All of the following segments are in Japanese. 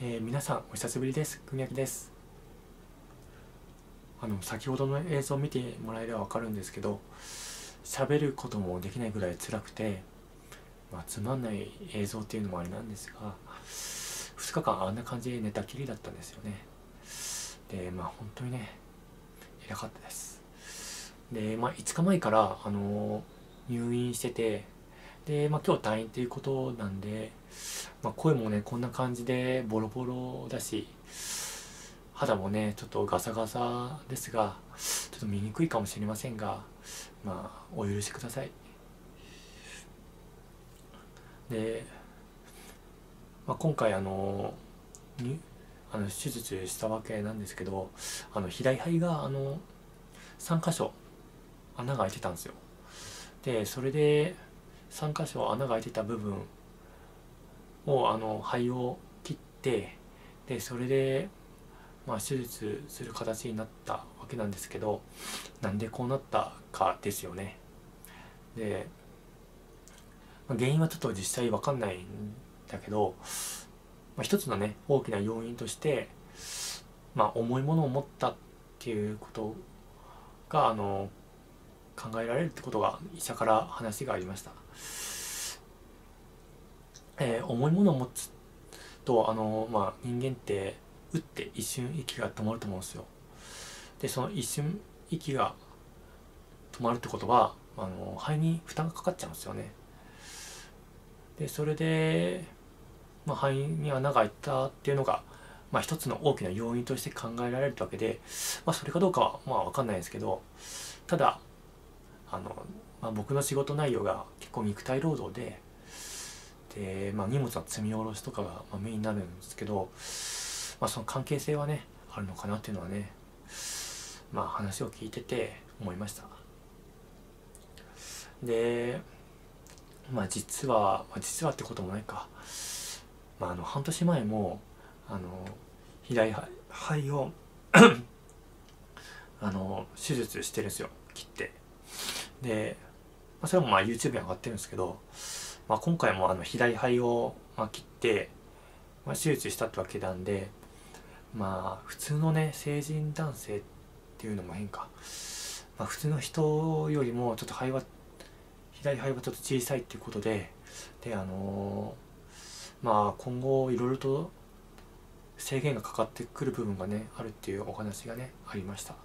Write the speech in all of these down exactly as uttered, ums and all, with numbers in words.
えー、皆さんお久しぶりです。くみやきです。あの先ほどの映像を見てもらえれば分かるんですけど、喋ることもできないぐらい辛くて、まあ、つまんない映像っていうのもあれなんですが、ふつかかんあんな感じで寝たきりだったんですよね。でまあ本当にね偉かったです。でまあいつかまえからあの入院してて、でまあ今日退院っていうことなんで、まあ、声もねこんな感じでボロボロだし、肌もねちょっとガサガサですが、ちょっと見にくいかもしれませんが、まあお許しください。で、まあ、今回あのにあの手術したわけなんですけど、あの左肺があのさんかしょ穴が開いてたんですよ。でそれでさんかしょ穴が開いてた部分をあの肺を切って、でそれでまあ手術する形になったわけなんですけど、なんでこうなったかですよね。で、まあ、原因はちょっと実際わかんないんだけど、まあ、一つのね大きな要因として、まあ、重いものを持ったっていうことがあの考えられるってことが医者から話がありました。えー重いものを持つとあの、まあ、人間って打って一瞬息が止まると思うんですよ。でその一瞬息が止まるってことはあの肺に負担がかかっちゃうんですよね。でそれで、まあ、肺に穴が開いたっていうのが、まあ、一つの大きな要因として考えられるわけで、まあ、それかどうかはまあ分かんないですけど、ただあの、まあ、僕の仕事内容が結構肉体労働で、で、まあ、荷物の積み下ろしとかがまあメインになるんですけど、まあ、その関係性はねあるのかなっていうのはね、まあ、話を聞いてて思いました。でまあ実は、まあ、実はってこともないか、まあ、あの半年前もあの左肺をあの手術してるんですよ、切って。で、まあ、それもまあ YouTube に上がってるんですけど、まあ、今回もあの左肺をまあ切って、まあ、手術したってわけなんで、まあ普通のね成人男性っていうのも変か、まあ、普通の人よりもちょっと肺は左肺はちょっと小さいっていうことで、であのーまあ今後いろいろと制限がかかってくる部分がねあるっていうお話がねありました。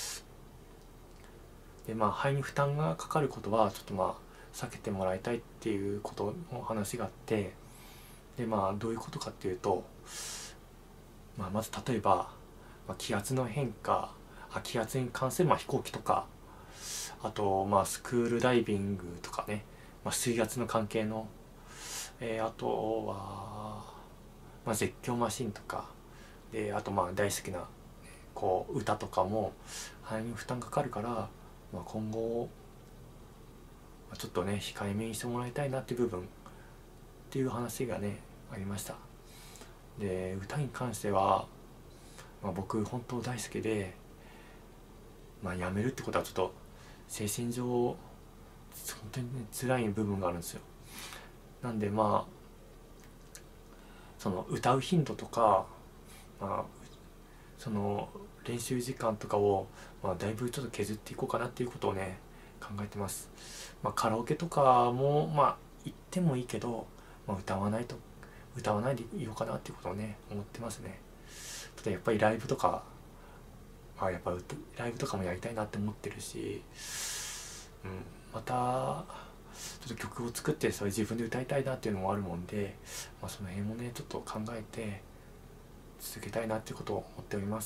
でまあ肺に負担がかかることはちょっとまあ避けてもらいたいっていうことの話があって、でまあどういうことかっていうと、まあ、まず例えば、まあ、気圧の変化、あ気圧に関するまあ飛行機とか、あとまあスクールダイビングとかね、まあ、水圧の関係の、えー、あとは、まあ、絶叫マシンとかで、あとまあ大好きなこう歌とかも肺に負担かかるから、まあ、今後ちょっとね控えめにしてもらいたいなっていう部分っていう話がねありました。で歌に関しては、まあ、僕本当大好きで、まあ、やめるってことはちょっと精神上本当にね辛い部分があるんですよ。なんでまあその歌う頻度とか、まあ、その練習時間とかを、まあ、だいぶちょっと削っていこうかなっていうことをね考えてます。まあ、カラオケとかもまあ行ってもいいけど、まあ、歌わないと歌わないでいようかなっていうことをね思ってますね。ただやっぱりライブとか、まあ、やっぱライブとかもやりたいなって思ってるし、うん、またちょっと曲を作ってそれ自分で歌いたいなっていうのもあるもんで、まあ、その辺もねちょっと考えて続けたいなっていうことを思っております。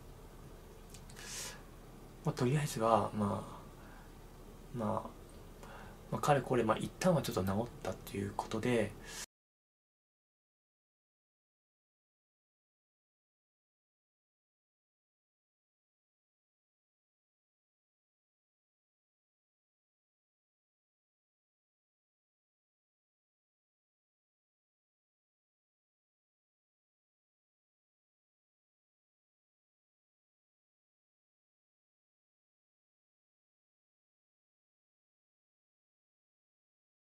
まあ、とりあえずはまあまあまあ、かれこれ、まあ、一旦はちょっと治ったっていうことで、